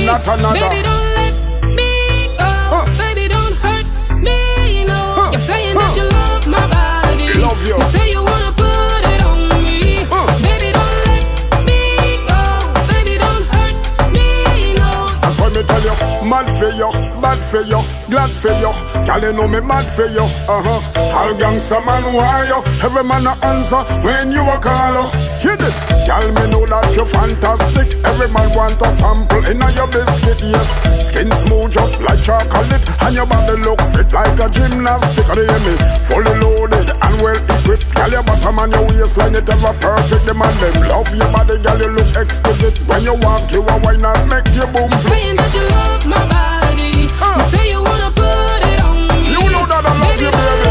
not another. Baby, don't let me go. Baby, don't hurt me, no. You're saying that you love my body. Love you. You say you wanna put it on me. Baby, don't let me go. Baby, don't hurt me, no. That's why me tell you, mad for you, bad for you, glad for you. Girl, you know me mad for you. All gangsta man why you? Every man a answer when you a call. Hear this, girl, me know that you fantastic. Every man want a sample in your biscuit, yes. Skin smooth just like chocolate, and your body look fit like a gymnastic. You hear me? Fully loaded and well equipped. Girl, your bottom and your waistline it ever perfect. The man them love your body, girl, you look exquisite. When you walk, you a wine and make your boom flip. Saying that you love my body. You say you wanna put it on me. You know that I love baby, you, baby.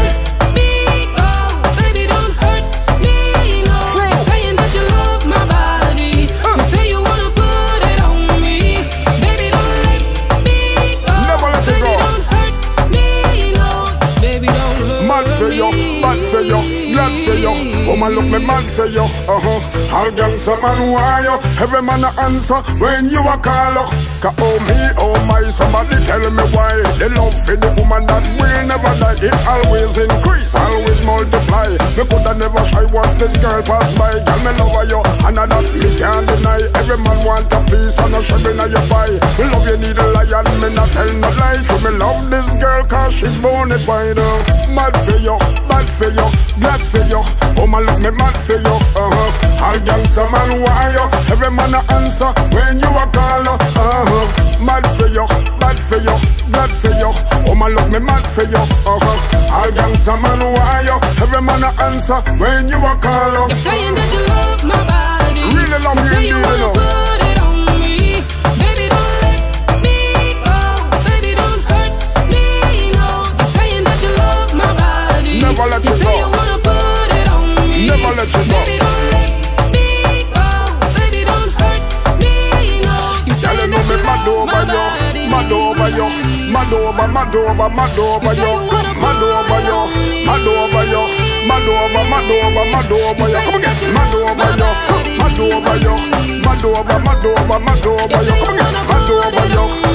Baby, don't hurt me, no. True. You're saying that you love my body. You say you wanna put it on me. Baby, don't let me go. Never let it baby, go. don't hurt me, no. Baby, don't hurt me. Mad for you, bad for you, glad for you. Woman look me mad for you. All gangsta man why you? Every man a answer when you a call up. Cause oh me, oh my, somebody tell me why. The love for the woman that will never die. It always increase, always multiply. Me coulda never shy once this girl pass by. Girl me love you, and that me can't deny. Every man want a piece and a shred in your pie. Me love you need a lion, me not tell no lie. So me love this girl cause she's bonafide. Mad for you, bad for you, glad for you. Woman look me mad for you. All gangsta man why you? Every man a answer when you a call. Mad for you, bad for you, glad for you. Woman look me mad for you. All gangsta man why you? Every man a answer when you a call. You're saying that you love my body. Really love you say indeed, you wanna you know. put it on me. Baby, don't let me go. Baby, don't hurt me, no. You're saying that you love my body. Never let you you say go. you wanna put it on me. Never let you go. Baby, don't let me go. Baby, don't hurt me, no. You're saying that you mad love over my you, body. mad over you, mad over, mad over, mad over you, mad over you, mad over you, mad over, mad over, mad over you. Come again, mad over you, mad over you, mad over, mad over, mad over you. Come again, mad over you.